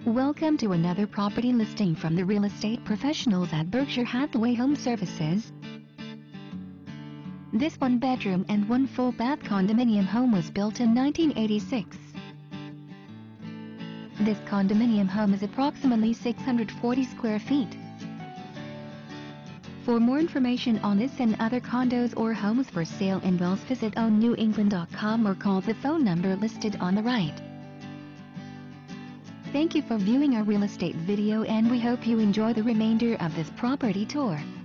Welcome to another property listing from the real estate professionals at Berkshire Hathaway Home Services. This one-bedroom and one full-bath condominium home was built in 1986. This condominium home is approximately 640 square feet. For more information on this and other condos or homes for sale in Wells, visit ownewengland.com or call the phone number listed on the right. Thank you for viewing our real estate video, and we hope you enjoy the remainder of this property tour.